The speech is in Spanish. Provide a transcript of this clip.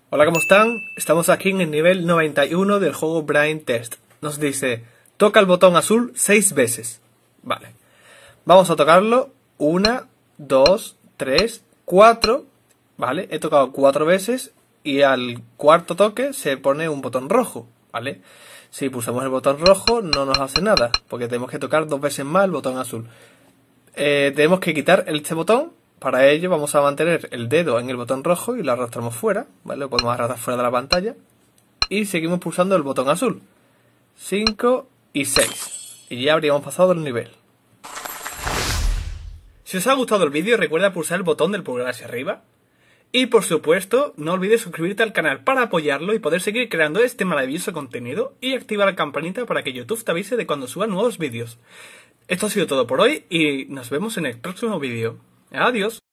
Hola, ¿cómo están? Estamos aquí en el nivel 91 del juego Brain Test. Nos dice, toca el botón azul 6 veces. Vale. Vamos a tocarlo. 1, 2, 3, 4. Vale, he tocado 4 veces y al cuarto toque se pone un botón rojo. Vale. Si pulsamos el botón rojo no nos hace nada, porque tenemos que tocar 2 veces más el botón azul. Tenemos que quitar este botón. Para ello vamos a mantener el dedo en el botón rojo y lo arrastramos fuera, ¿vale? Lo podemos arrastrar fuera de la pantalla. Y seguimos pulsando el botón azul. 5 y 6. Y ya habríamos pasado el nivel. Si os ha gustado el vídeo, recuerda pulsar el botón del pulgar hacia arriba. Y por supuesto, no olvides suscribirte al canal para apoyarlo y poder seguir creando este maravilloso contenido. Y activar la campanita para que YouTube te avise de cuando suba nuevos vídeos. Esto ha sido todo por hoy y nos vemos en el próximo vídeo. Adiós.